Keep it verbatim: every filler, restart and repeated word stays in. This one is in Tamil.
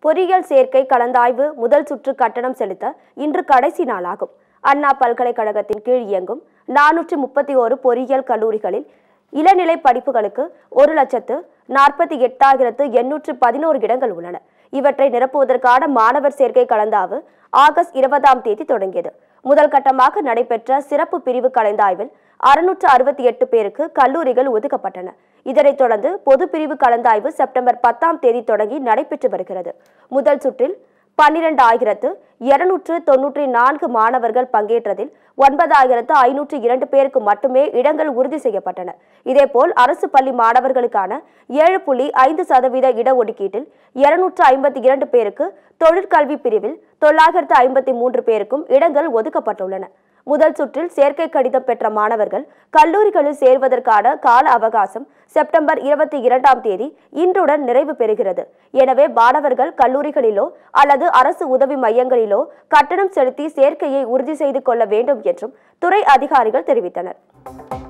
பொறியியல் சேர்க்கை கலந்தாய்வு முதல் சுற்று கட்டணம் செலுத்த இன்று கடைசி நாளாகும். அண்ணா பல்கலைக்கழகத்தின் கீழ் இயங்கும் நானூற்றி முப்பத்தி ஓரு பொறியியல் கல்லூரிகளில் இளநிலை படிப்புகளுக்கு ஒரு லட்சத்து நாற்பத்தி எட்டாயிரத்து எண்ணூற்று பதினோரு இடங்கள் உள்ளன. இவற்றை நிரப்புவதற்கான மாணவர் சேர்க்கை கலந்தாய்வு ஆகஸ்ட் இருபதாம் தேதி தொடங்கியது. முதல் கட்டமாக நடைபெற்ற சிறப்பு பிரிவு கலந்தாய்வில் அறுநூற்று அறுபத்தி எட்டு பேருக்கு கல்லூரிகள் ஒதுக்கப்பட்டன. இதனைத் தொடர்ந்து பொது பிரிவு கலந்தாய்வு செப்டம்பர் பத்தாம் தேதி தொடங்கி நடைபெற்று வருகிறது. முதல் சுற்றில் பன்னிரண்டு ஆயிரத்து இருநூற்று தொன்னூற்றி நான்கு மாணவர்கள் பங்கேற்றதில் ஒன்பதாயிரத்து ஐநூற்று இரண்டு பேருக்கு மட்டுமே இடங்கள் உறுதி செய்யப்பட்டன. இதேபோல் அரசு பள்ளி மாணவர்களுக்கான ஏழு புள்ளி ஐந்து சதவீத இடஒதுக்கீட்டில் இருநூற்று ஐம்பத்தி இரண்டு பேருக்கு, தொழிற்கல்வி பிரிவில் தொள்ளாயிரத்து ஐம்பத்தி மூன்று பேருக்கும் இடங்கள் ஒதுக்கப்பட்டுள்ளன. முதல் சுற்றில் சேர்க்கை கடிதம் பெற்ற மாணவர்கள் கல்லூரிகளில் சேர்வதற்கான கால அவகாசம் செப்டம்பர் இருபத்தி இரண்டாம் தேதி இன்றுடன் நிறைவு பெறுகிறது. எனவே மாணவர்கள் கல்லூரிகளிலோ அல்லது அரசு உதவி மையங்களிலோ கட்டணம் செலுத்தி சேர்க்கையை உறுதி செய்து கொள்ள வேண்டும் என்றும் துறை அதிகாரிகள் தெரிவித்தனர்.